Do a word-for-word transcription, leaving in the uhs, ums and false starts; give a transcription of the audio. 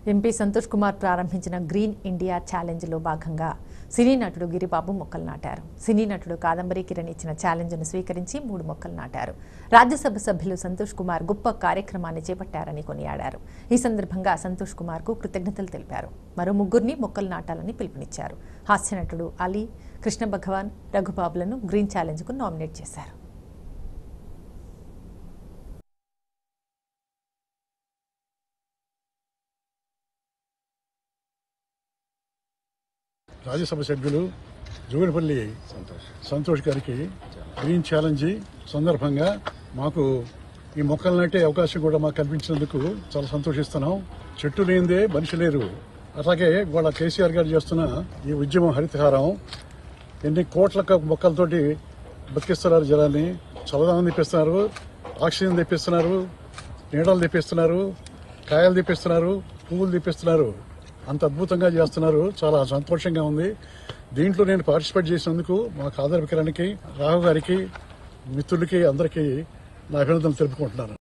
MP Santosh Kumar ప్రారంభించిన green India challenge లో భాగంగా సినీ నటుడు గిరిబాబు మొక్కలు నాటారు. సినీ నటుడు కాదంబరి కిరణ్ ఇచ్చిన ఛాలెంజ్ ను స్వీకరించి మూడు మొక్కలు నాటారు. రాజ్యసభ సభ్యులు సంతోష్ కుమార్ గొప్ప కార్యక్రమాన్ని చేపట్టారని కొనియాడారు. ఈ సందర్భంగా సంతోష్ కుమార్ కు కృతజ్ఞతలు తెలిపారు. మరో ముగ్గురిని మొక్కలు నాటాలని పిలుపునిచ్చారు. హాస్య నటుడు అలీ, కృష్ణ భగవాన్, రఘుబాబులను గ్రీన్ ఛాలెంజ్ కు నామినేట్ చేశారు. రాజ్యసభ సభ్యులు జోగినపల్లి సంతోష్ సంతోష్ గారికి గ్రీన్ ఛాలెంజ్ సందర్భంగా మాకు ఈ మొక్కలు నాటే అవకాశం కూడా మాకు కల్పించినందుకు చాలా సంతోషిస్తున్నాం. చెట్టు లేనిదే మనిషి లేరు. అలాగే వాళ్ళ కేసీఆర్ గారు చేస్తున్న ఈ ఉద్యమం హరితహారం ఎన్ని కోట్ల మొక్కలతోటి బతికిస్తున్నారు. జనాన్ని చల్లదనం తెప్పిస్తున్నారు, ఆక్సిజన్ తెప్పిస్తున్నారు, నీడలు తెప్పిస్తున్నారు, కాయలు తెప్పిస్తున్నారు, పువ్వులు తెప్పిస్తున్నారు. అంత అద్భుతంగా చేస్తున్నారు. చాలా సంతోషంగా ఉంది. దీంట్లో నేను పార్టిసిపేట్ చేసినందుకు మా కాదంబరి కిరణ్కి, రాఘవ్ గారికి, మిత్రులకి అందరికీ నా అభినందనలు తెలుపుకుంటున్నాను.